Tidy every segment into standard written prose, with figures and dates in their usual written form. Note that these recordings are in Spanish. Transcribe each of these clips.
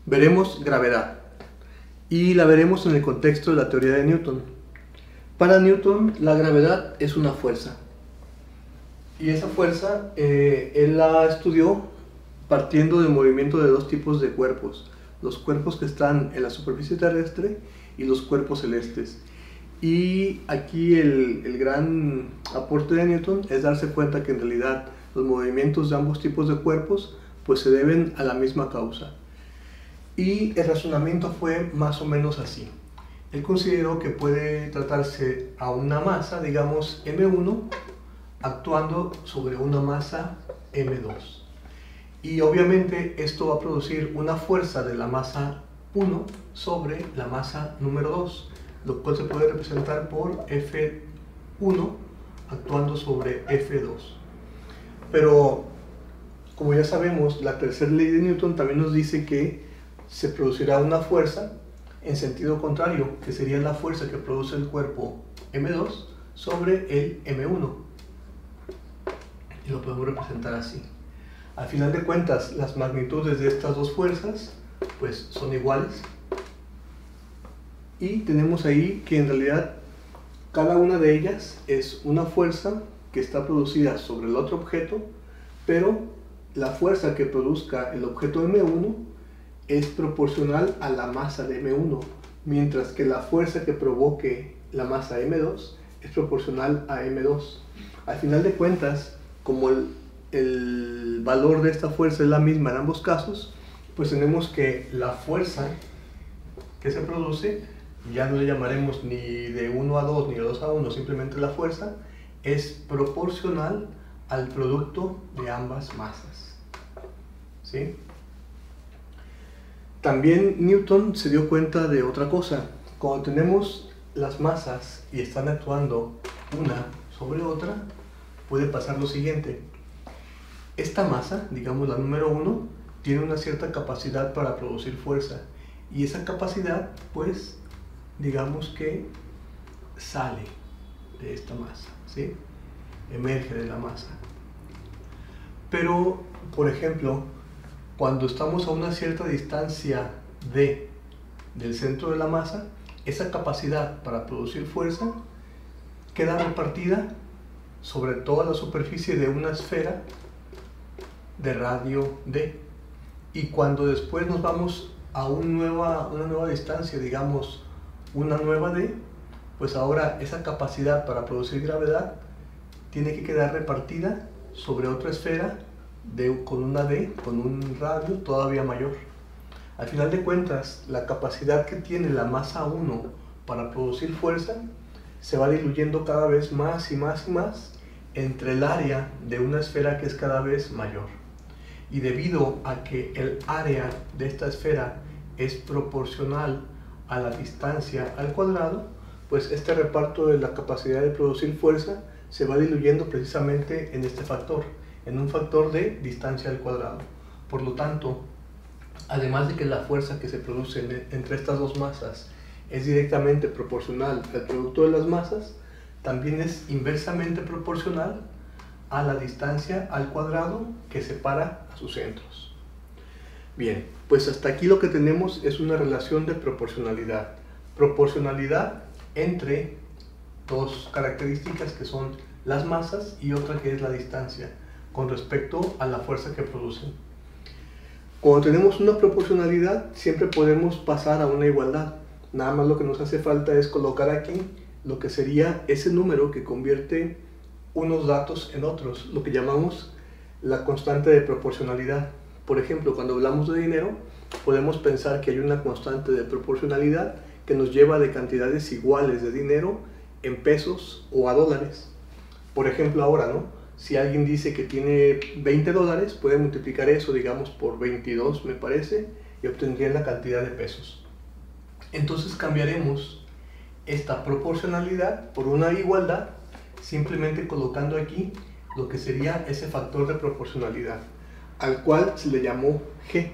veremos gravedad y la veremos en el contexto de la teoría de Newton. Para Newton, la gravedad es una fuerza y esa fuerza él la estudió partiendo del movimiento de dos tipos de cuerpos: los cuerpos que están en la superficie terrestre y los cuerpos celestes. Y aquí el gran aporte de Newton es darse cuenta que en realidad los movimientos de ambos tipos de cuerpos pues se deben a la misma causa. Y el razonamiento fue más o menos así. Él consideró que puede tratarse a una masa, digamos M1, actuando sobre una masa M2. Y obviamente esto va a producir una fuerza de la masa 1 sobre la masa número 2, lo cual se puede representar por F1 actuando sobre F2. Pero, como ya sabemos, la tercera ley de Newton también nos dice que se producirá una fuerza en sentido contrario, que sería la fuerza que produce el cuerpo M2 sobre el M1. Y lo podemos representar así. Al final de cuentas, las magnitudes de estas dos fuerzas pues son iguales. Y tenemos ahí que en realidad cada una de ellas es una fuerza que está producida sobre el otro objeto, pero la fuerza que produzca el objeto M1 es proporcional a la masa de M1, mientras que la fuerza que provoque la masa M2 es proporcional a M2. Al final de cuentas, como el valor de esta fuerza es la misma en ambos casos, pues tenemos que la fuerza que se produce, ya no le llamaremos ni de 1 a 2 ni de 2 a 1, simplemente la fuerza, es proporcional al producto de ambas masas. ¿Sí? También Newton se dio cuenta de otra cosa. Cuando tenemos las masas y están actuando una sobre otra, puede pasar lo siguiente. Esta masa, digamos la número 1, tiene una cierta capacidad para producir fuerza. Y esa capacidad, pues, digamos que sale de esta masa, ¿sí? Emerge de la masa. Pero, por ejemplo, cuando estamos a una cierta distancia del centro de la masa, esa capacidad para producir fuerza queda repartida sobre toda la superficie de una esfera de radio d. Y cuando después nos vamos a una nueva distancia, digamos una nueva d, pues ahora esa capacidad para producir gravedad tiene que quedar repartida sobre otra esfera con una d, con un radio todavía mayor. Al final de cuentas, la capacidad que tiene la masa 1 para producir fuerza se va diluyendo cada vez más y más y más entre el área de una esfera que es cada vez mayor. Y debido a que el área de esta esfera es proporcional a la distancia al cuadrado, pues este reparto de la capacidad de producir fuerza se va diluyendo precisamente en este factor, en un factor de distancia al cuadrado. Por lo tanto, además de que la fuerza que se produce entre estas dos masas es directamente proporcional al producto de las masas, también es inversamente proporcional a la distancia al cuadrado que separa a sus centros. Bien, pues hasta aquí lo que tenemos es una relación de proporcionalidad. Proporcionalidad entre dos características que son las masas y otra que es la distancia con respecto a la fuerza que producen. Cuando tenemos una proporcionalidad, siempre podemos pasar a una igualdad. Nada más lo que nos hace falta es colocar aquí lo que sería ese número que convierte unos datos en otros, lo que llamamos la constante de proporcionalidad. Por ejemplo, cuando hablamos de dinero, podemos pensar que hay una constante de proporcionalidad que nos lleva de cantidades iguales de dinero en pesos o a dólares. Por ejemplo, ahora, ¿no? Si alguien dice que tiene 20 dólares, puede multiplicar eso, digamos, por 22, me parece, y obtendría la cantidad de pesos. Entonces cambiaremos esta proporcionalidad por una igualdad, simplemente colocando aquí lo que sería ese factor de proporcionalidad, al cual se le llamó G.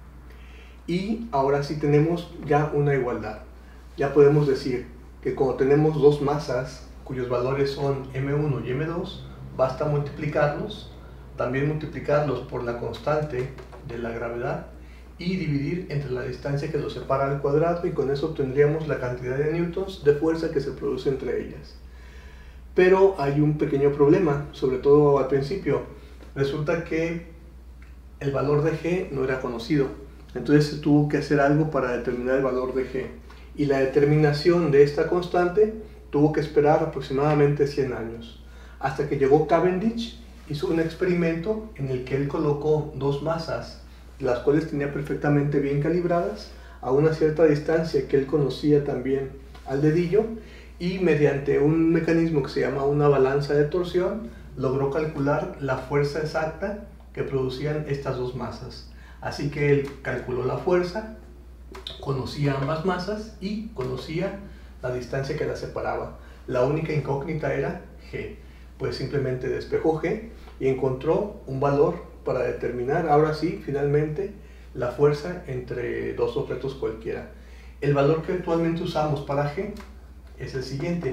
Y ahora sí tenemos ya una igualdad. Ya podemos decir que cuando tenemos dos masas cuyos valores son M1 y M2, basta multiplicarlos, también multiplicarlos por la constante de la gravedad y dividir entre la distancia que los separa al cuadrado, y con eso obtendríamos la cantidad de newtons de fuerza que se produce entre ellas. Pero hay un pequeño problema, sobre todo al principio. Resulta que el valor de G no era conocido, entonces se tuvo que hacer algo para determinar el valor de G, y la determinación de esta constante tuvo que esperar aproximadamente 100 años, hasta que llegó Cavendish, hizo un experimento en el que él colocó dos masas, las cuales tenía perfectamente bien calibradas, a una cierta distancia que él conocía también al dedillo, y mediante un mecanismo que se llama una balanza de torsión, logró calcular la fuerza exacta que producían estas dos masas. Así que él calculó la fuerza, conocía ambas masas y conocía la distancia que las separaba. La única incógnita era G, pues simplemente despejó G y encontró un valor para determinar, ahora sí, finalmente, la fuerza entre dos objetos cualquiera. El valor que actualmente usamos para G es el siguiente: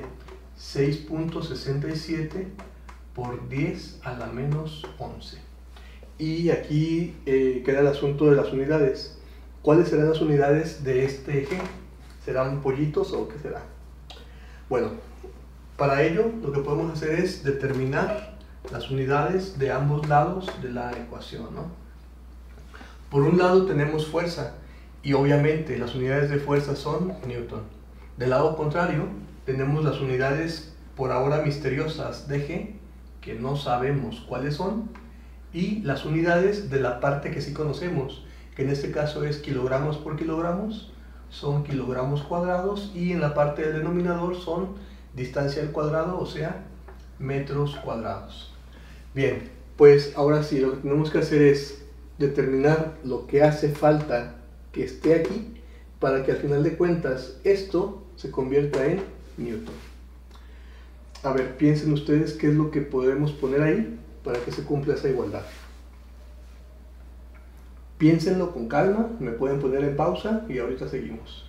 6.67 por 10 a la menos 11. Y aquí queda el asunto de las unidades. ¿Cuáles serán las unidades de este G? ¿Serán pollitos o qué será? Bueno, para ello lo que podemos hacer es determinar las unidades de ambos lados de la ecuación, ¿no? Por un lado tenemos fuerza, y obviamente las unidades de fuerza son Newton. Del lado contrario tenemos las unidades por ahora misteriosas de G, que no sabemos cuáles son, y las unidades de la parte que sí conocemos, que en este caso es kilogramos por kilogramos, son kilogramos cuadrados, y en la parte del denominador son distancia al cuadrado, o sea, metros cuadrados. Bien, pues ahora sí, lo que tenemos que hacer es determinar lo que hace falta que esté aquí para que al final de cuentas esto se convierta en Newton. A ver, piensen ustedes qué es lo que podemos poner ahí para que se cumpla esa igualdad. Piénsenlo con calma, me pueden poner en pausa y ahorita seguimos.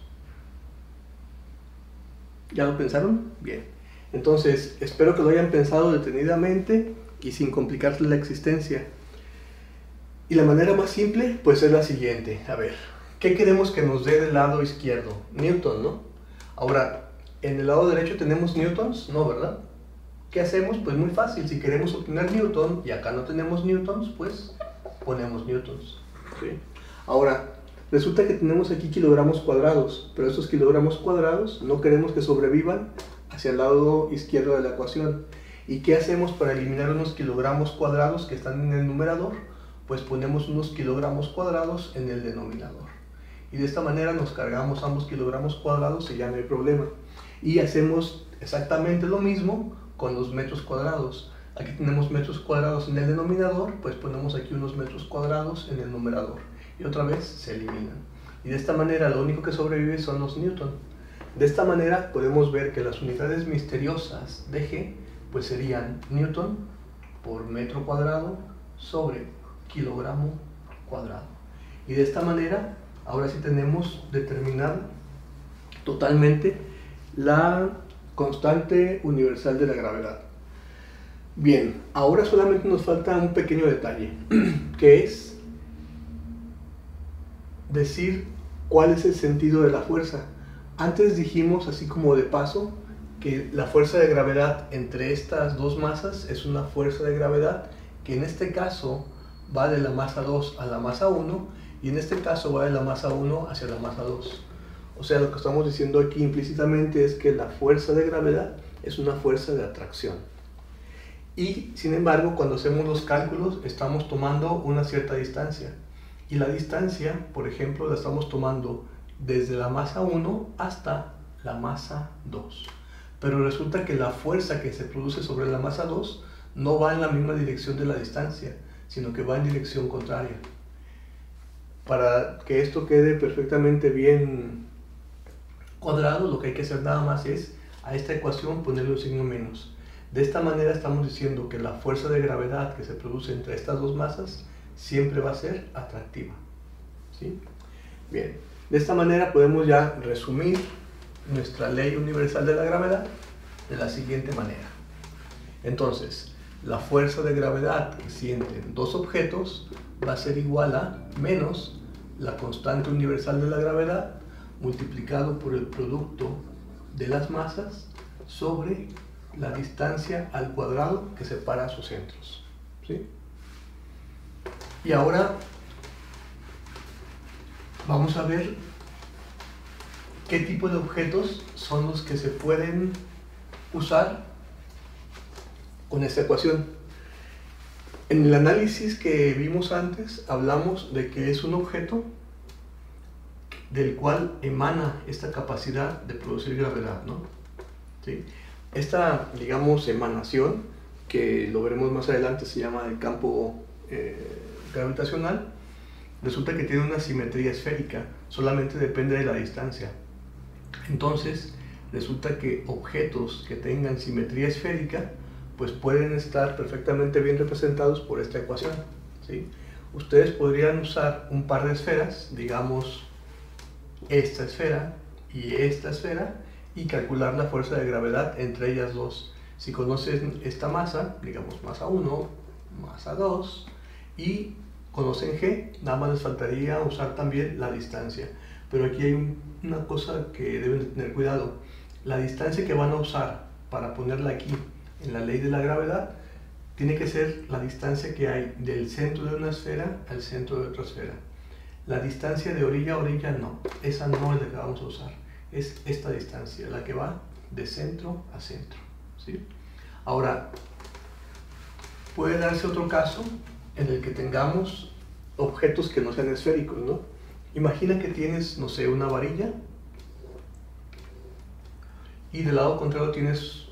¿Ya lo pensaron? Bien. Entonces, espero que lo hayan pensado detenidamente y sin complicarse la existencia. Y la manera más simple, pues es la siguiente. A ver, ¿qué queremos que nos dé del lado izquierdo? Newton, ¿no? Ahora, ¿en el lado derecho tenemos newtons? No, ¿verdad? ¿Qué hacemos? Pues muy fácil. Si queremos obtener newton y acá no tenemos newtons, pues ponemos newtons. ¿Sí? Ahora, resulta que tenemos aquí kilogramos cuadrados, pero estos kilogramos cuadrados no queremos que sobrevivan hacia el lado izquierdo de la ecuación. ¿Y qué hacemos para eliminar unos kilogramos cuadrados que están en el numerador? Pues ponemos unos kilogramos cuadrados en el denominador. Y de esta manera nos cargamos ambos kilogramos cuadrados y ya no hay problema. Y hacemos exactamente lo mismo con los metros cuadrados. Aquí tenemos metros cuadrados en el denominador, pues ponemos aquí unos metros cuadrados en el numerador. Y otra vez se eliminan. Y de esta manera lo único que sobrevive son los newton. De esta manera podemos ver que las unidades misteriosas de G pues serían newton por metro cuadrado sobre kilogramo cuadrado. Y de esta manera ahora sí tenemos determinada totalmente la constante universal de la gravedad. Bien, ahora solamente nos falta un pequeño detalle, que es decir cuál es el sentido de la fuerza. Antes dijimos, así como de paso, que la fuerza de gravedad entre estas dos masas es una fuerza de gravedad que en este caso va de la masa 2 a la masa 1, y en este caso va de la masa 1 hacia la masa 2. O sea, lo que estamos diciendo aquí implícitamente es que la fuerza de gravedad es una fuerza de atracción. Y sin embargo, cuando hacemos los cálculos estamos tomando una cierta distancia, y la distancia, por ejemplo, la estamos tomando desde la masa 1 hasta la masa 2. Pero resulta que la fuerza que se produce sobre la masa 2 no va en la misma dirección de la distancia, sino que va en dirección contraria. Para que esto quede perfectamente bien cuadrado, lo que hay que hacer nada más es a esta ecuación ponerle un signo menos. De esta manera estamos diciendo que la fuerza de gravedad que se produce entre estas dos masas siempre va a ser atractiva. ¿Sí? Bien, de esta manera podemos ya resumir nuestra ley universal de la gravedad de la siguiente manera. Entonces, la fuerza de gravedad que sienten dos objetos va a ser igual a menos la constante universal de la gravedad multiplicado por el producto de las masas sobre la distancia al cuadrado que separa sus centros, ¿sí? Y ahora vamos a ver qué tipo de objetos son los que se pueden usar con esta ecuación. En el análisis que vimos antes hablamos de que es un objeto del cual emana esta capacidad de producir gravedad, ¿no? ¿Sí? Esta, digamos, emanación, que lo veremos más adelante, se llama el campo gravitacional, resulta que tiene una simetría esférica, solamente depende de la distancia. Entonces, resulta que objetos que tengan simetría esférica, pues pueden estar perfectamente bien representados por esta ecuación, ¿sí? Ustedes podrían usar un par de esferas, digamos, esta esfera y calcular la fuerza de gravedad entre ellas dos. Si conocen esta masa, digamos masa 1, masa 2 y conocen G, nada más les faltaría usar también la distancia. Pero aquí hay una cosa que deben de tener cuidado. La distancia que van a usar para ponerla aquí en la ley de la gravedad tiene que ser la distancia que hay del centro de una esfera al centro de otra esfera. La distancia de orilla a orilla no, esa no es la que vamos a usar, es esta distancia, la que va de centro a centro, ¿sí? Ahora, puede darse otro caso en el que tengamos objetos que no sean esféricos, ¿no? Imagina que tienes, no sé, una varilla y del lado contrario tienes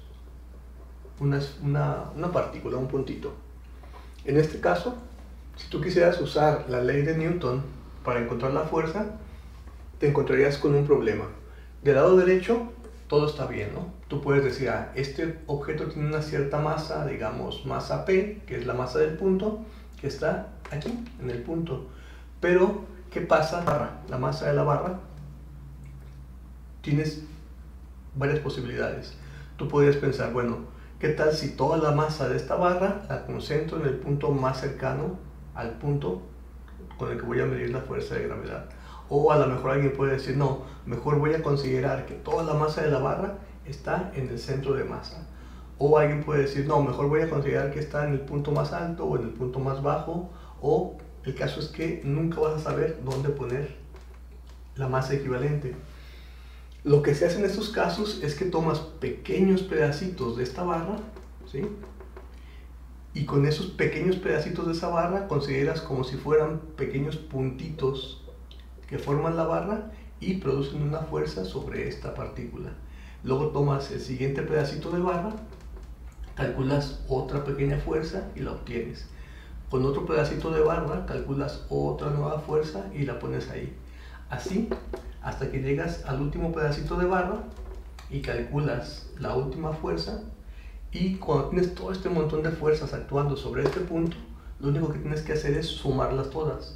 una partícula, un puntito. En este caso, si tú quisieras usar la ley de Newton para encontrar la fuerza, te encontrarías con un problema. Del lado derecho, todo está bien, ¿no? Tú puedes decir, este objeto tiene una cierta masa, digamos masa P, que es la masa del punto, que está aquí, en el punto. Pero, ¿qué pasa? La masa de la barra, tienes varias posibilidades. Tú podrías pensar, bueno, ¿qué tal si toda la masa de esta barra la concentro en el punto más cercano al punto con el que voy a medir la fuerza de gravedad? O a lo mejor alguien puede decir, no, mejor voy a considerar que toda la masa de la barra está en el centro de masa. O alguien puede decir, no, mejor voy a considerar que está en el punto más alto o en el punto más bajo. O el caso es que nunca vas a saber dónde poner la masa equivalente. Lo que se hace en estos casos es que tomas pequeños pedacitos de esta barra, ¿sí? Y con esos pequeños pedacitos de esa barra consideras como si fueran pequeños puntitos que forman la barra y producen una fuerza sobre esta partícula. Luego tomas el siguiente pedacito de barra, calculas otra pequeña fuerza y la obtienes. Con otro pedacito de barra calculas otra nueva fuerza y la pones ahí. Así hasta que llegas al último pedacito de barra y calculas la última fuerza, y cuando tienes todo este montón de fuerzas actuando sobre este punto, lo único que tienes que hacer es sumarlas todas.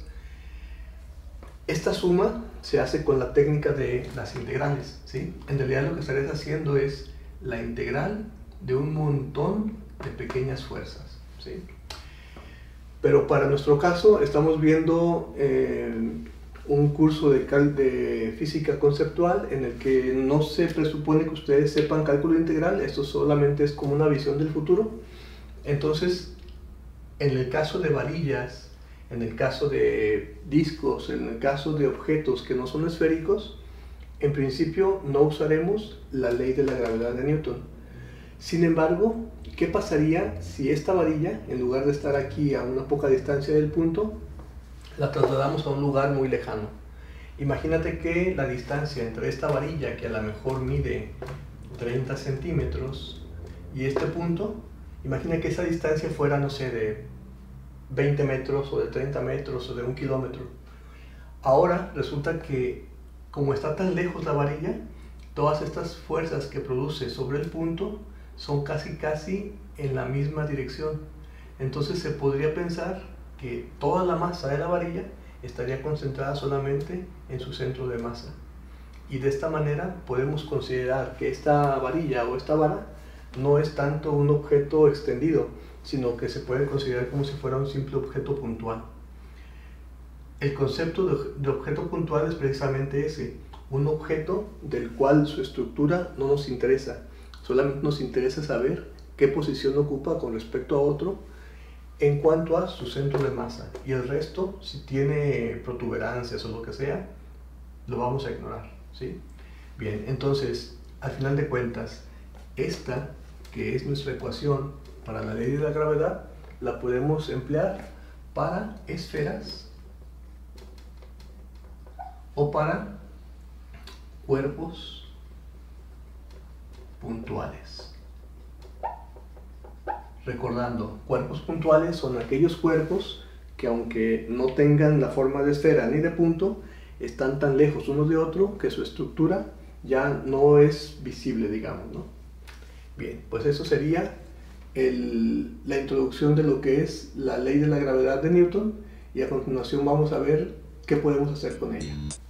Esta suma se hace con la técnica de las integrales, ¿sí? En realidad lo que estarías haciendo es la integral de un montón de pequeñas fuerzas, ¿sí? Pero para nuestro caso estamos viendo un curso de física conceptual en el que no se presupone que ustedes sepan cálculo integral, esto solamente es como una visión del futuro. Entonces, en el caso de varillas, en el caso de discos, en el caso de objetos que no son esféricos, en principio no usaremos la ley de la gravedad de Newton. Sin embargo, ¿qué pasaría si esta varilla, en lugar de estar aquí a una poca distancia del punto, la trasladamos a un lugar muy lejano? Imagínate que la distancia entre esta varilla, que a lo mejor mide 30 centímetros, y este punto, imagina que esa distancia fuera, no sé, de 20 metros o de 30 metros o de 1 kilómetro. Ahora resulta que, como está tan lejos la varilla, todas estas fuerzas que produce sobre el punto son casi en la misma dirección. Entonces se podría pensar que toda la masa de la varilla estaría concentrada solamente en su centro de masa. Y de esta manera podemos considerar que esta varilla o esta vara no es tanto un objeto extendido, sino que se puede considerar como si fuera un simple objeto puntual. el concepto de objeto puntual es precisamente ese, un objeto del cual su estructura no nos interesa, solamente nos interesa saber qué posición ocupa con respecto a otro en cuanto a su centro de masa, y el resto, si tiene protuberancias o lo que sea, lo vamos a ignorar, ¿sí? Bien, entonces, al final de cuentas, esta, que es nuestra ecuación para la ley de la gravedad, la podemos emplear para esferas o para cuerpos puntuales. Recordando, cuerpos puntuales son aquellos cuerpos que, aunque no tengan la forma de esfera ni de punto, están tan lejos uno de otro que su estructura ya no es visible, digamos, ¿no? Bien, pues eso sería la introducción de lo que es la ley de la gravedad de Newton, y a continuación vamos a ver qué podemos hacer con ella.